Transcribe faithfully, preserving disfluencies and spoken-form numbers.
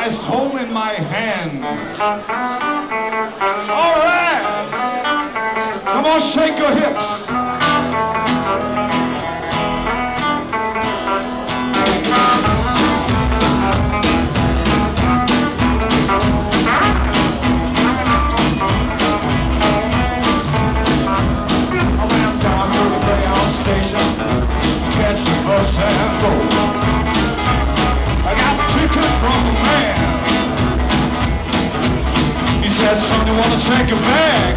Christ home in my hand. All right. Come on, shake your hips. I ran down to the Greyhound station, catch the bus and go. I got tickets from the man. He said, son, you want to take a bag?